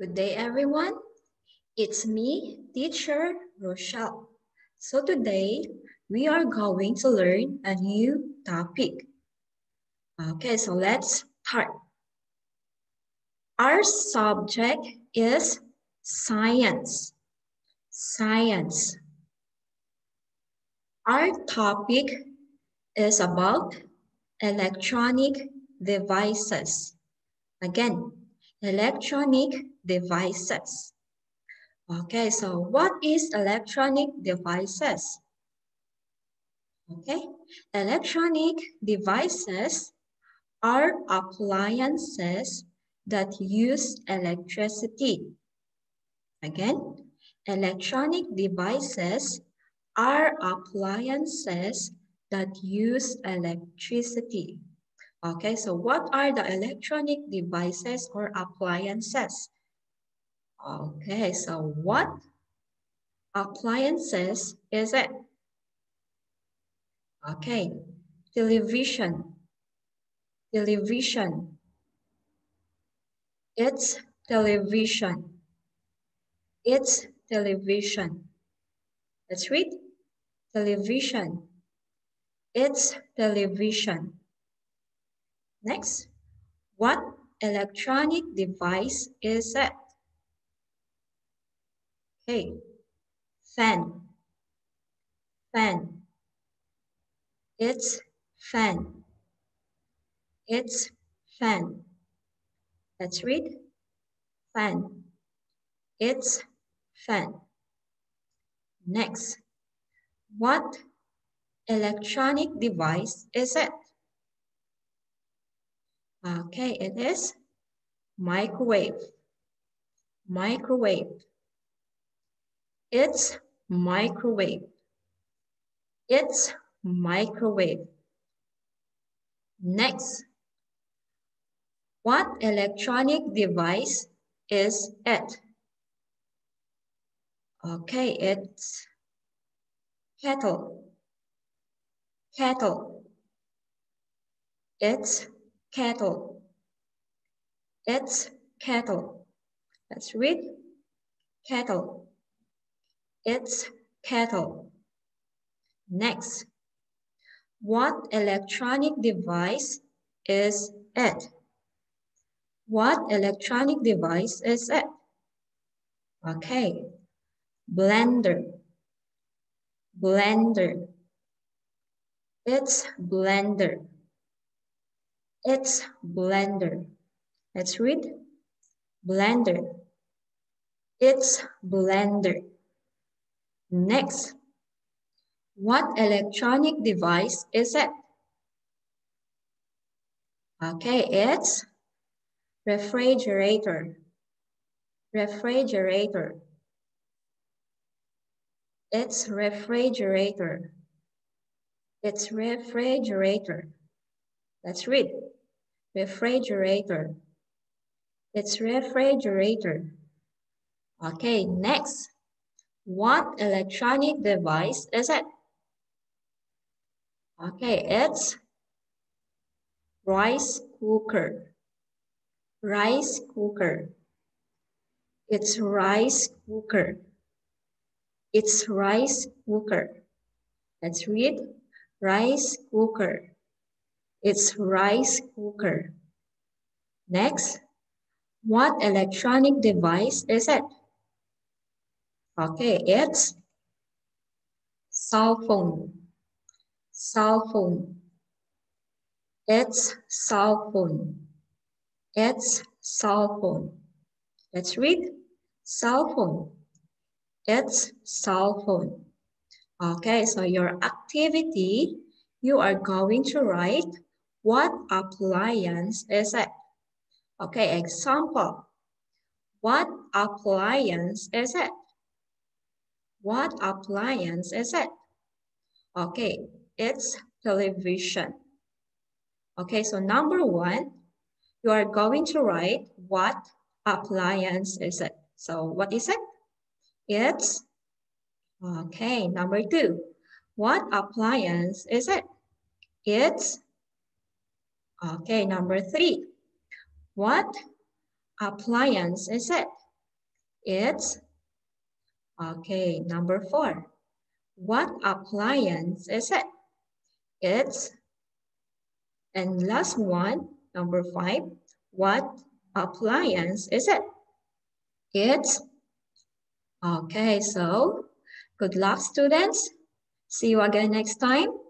Good day, everyone. It's me, Teacher Rochelle. So today, we are going to learn a new topic. Okay, so let's start. Our subject is science. Science. Our topic is about electronic devices. Again, electronic devices. Okay, so what is electronic devices? Okay, electronic devices are appliances that use electricity. Again, electronic devices are appliances that use electricity. Okay, so what are the electronic devices or appliances? Okay, so what appliances is it? Okay, television. Television. It's television. It's television. Let's read. Television. It's television. Next. What electronic device is it? Okay. Fan. Fan. It's fan. It's fan. Let's read. Fan. It's fan. Next. What electronic device is it? Okay, it is microwave. Microwave. It's microwave. It's microwave. Next. What electronic device is it? Okay, it's kettle. Kettle. It's kettle. It's kettle. Let's read. Kettle. It's kettle. Next. What electronic device is it? What electronic device is it? Okay. Blender. Blender. It's blender. It's blender. Let's read. Blender. It's blender. Next. What electronic device is it? Okay, it's refrigerator. Refrigerator. It's refrigerator. It's refrigerator. Let's read. Refrigerator. It's refrigerator. Okay, next. What electronic device is it? Okay, it's rice cooker. Rice cooker. It's rice cooker. It's rice cooker. Let's read. Rice cooker. It's rice cooker. Next. What electronic device is it? Okay, it's cell phone. Cell phone. It's cell phone. It's cell phone. Let's read. Cell phone. It's cell phone. Okay, so your activity, you are going to write what appliance is it? Okay, example. What appliance is it? What appliance is it? Okay, it's television. Okay, so number one, you are going to write what appliance is it? So what is it? It's, okay, number two, what appliance is it? It's, okay, number three, what appliance is it? It's, okay, number 4. What appliance is it? It's, and last one, number 5. What appliance is it? It's, okay, so good luck, students. See you again next time.